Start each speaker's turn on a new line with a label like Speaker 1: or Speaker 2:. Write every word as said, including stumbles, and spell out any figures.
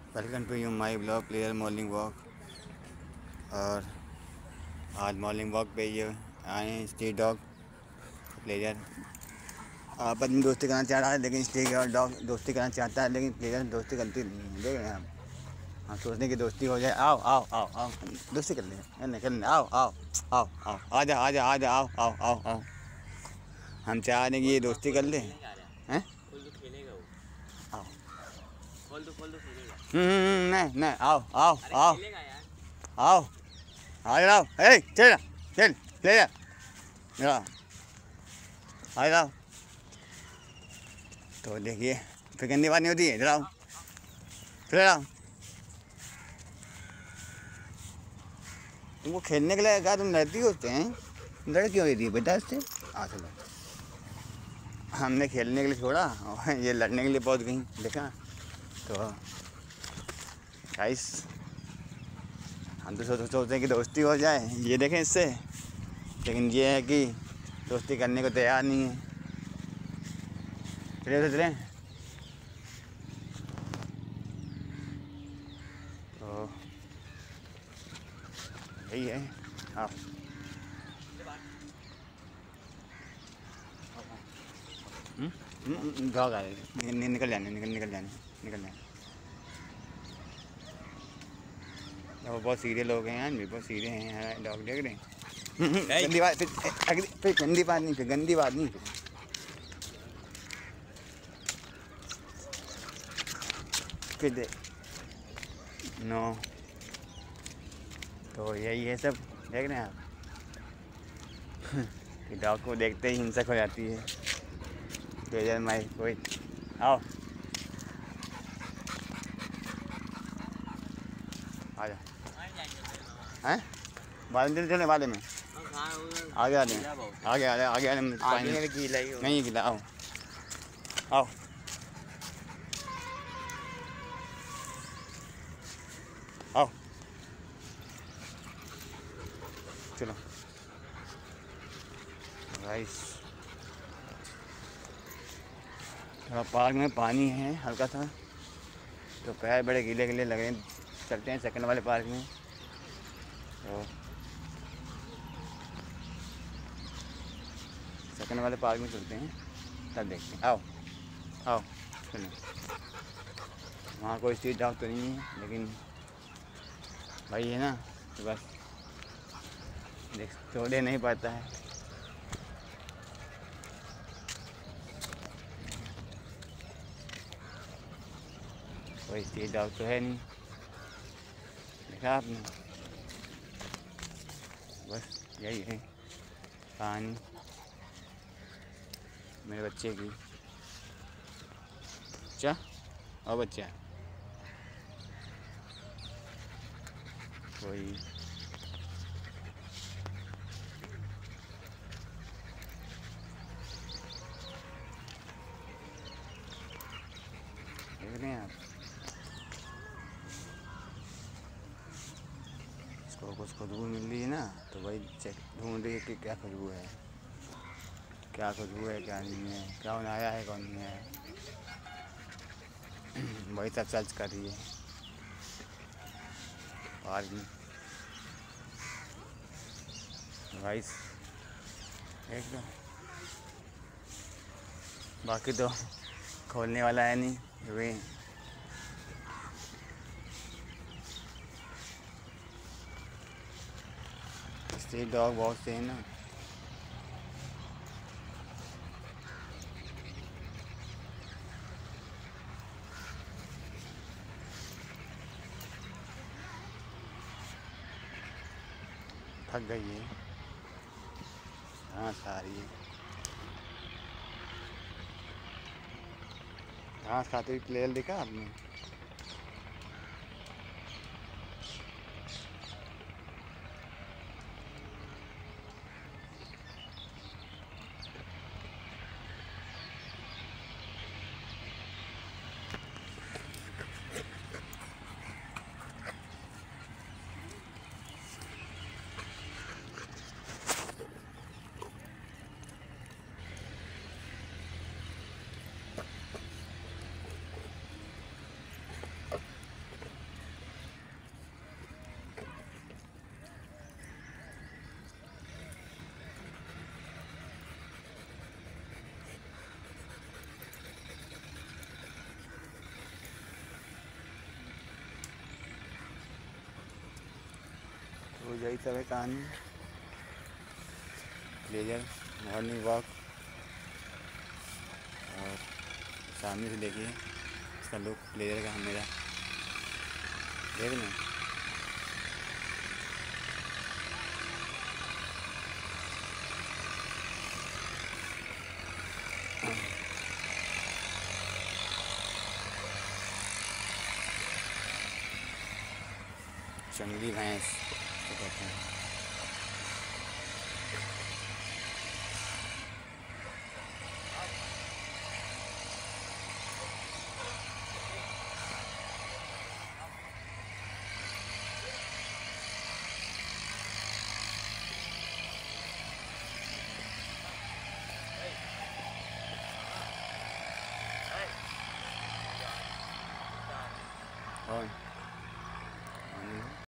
Speaker 1: Welcome to you my blog player morning walk. और आज morning walk पे ये आए हैं स्ट्रीट डॉग प्लेयर। आप अपनी दोस्ती करना चाह रहा है लेकिन स्ट्रीट डॉग दोस्ती करना चाहता है लेकिन प्लेयर दोस्ती करती नहीं है। देख रहे हैं हम हम सोचने की दोस्ती हो जाए। आओ आओ आओ आओ दोस्ती कर लें कर लें आओ आओ आओ आओ आ जा आ जा आ जा आओ आओ आओ आओ। हम चाह रहे हैं कि ये दोस्ती कर लें। हैं आओ
Speaker 2: खोल दो खोल दो खेलेगा।
Speaker 1: हम्म नहीं नहीं आओ आओ आओ आओ आ जाओ। ए चल चल ले जा आ जाओ। तो देखिए फिर गंदी बात नहीं होती है। चलाओ फिर आओ। तुमको खेलने के लिए क्या तुम लड़ती होते हैं? लड़की हो रही है बेटा इससे। आ चलो हमने खेलने के लिए छोड़ा और ये लड़ने के लिए पहुंच गई। देखा तो गाइस हम तो सोच सोचते हैं कि दोस्ती हो जाए। ये देखें इससे, लेकिन ये है कि दोस्ती करने को तैयार नहीं है। चले तो चलें। तो यही है। हाँ भाग आ रहे निकल जाने निकल निकल जाने निकल जाने। वो बहुत सीरियस लोग हैं यार, भी बहुत सीरियस हैं डॉग। देख रहे हैं गंदी बात फिर फिर गंदी बात नहीं फिर गंदी बात नहीं फिर फिर दे नो। तो यही है सब। देख रहे हैं आप कि डॉग को देखते ही हिंसक हो जाती है। बेजर माई कोई आओ आ जा हैं बालू चलने वाले में आगे आ रहे आगे आ रहे आगे आ रहे नहीं गिला। आओ आओ आओ चलो गाइस। थोड़ा पार्क में पानी है हल्का सा तो पैर बड़े गीले गीले लग रहे हैं। चलते हैं सेकंड वाले पार्क में। तो सेकंड वाले पार्क में चलते हैं तब देखते हैं। आओ आओ चलो। वहाँ कोई स्ट्रीट डॉग तो नहीं है लेकिन भाई है ना तो बस देख छोड़े नहीं पाता है। कोई स्ट्रीट डॉग तो है नहीं। देखा आपने बस यही है कहानी मेरे बच्चे की। अच्छा और बच्चा कोई देख रहे हैं आप। इसको कुछ खुशबू मिल रही है ना तो वही चेक ढूंढ रही है कि क्या खुशबू है क्या खुशबू है क्या नहीं है कौन आया है कौन नहीं आया। वही सब सर्च कर रही है पार्क में। गाइस देख लो बाकी तो खोलने वाला है नहीं वे। स्ट्रीट डॉग बहुत से हैं ना। थक गई है घास खा रही है। घास खाते हुए प्लेयर देखा आपने? यही सब है कहानी। प्लेजर मॉर्निंग वॉक, और सामने से देखिए इसका लुक प्लेजर का मेरा देख लें। जंगली भैंस तो कहते हैं। और